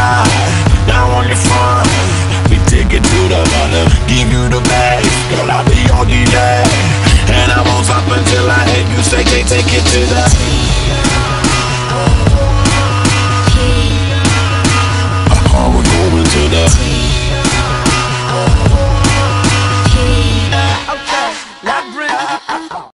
slide down on your front. We take it to the bottom, give you the bag. Girl, I'll be your DJ, and I won't stop until I hit you say, can't take it to the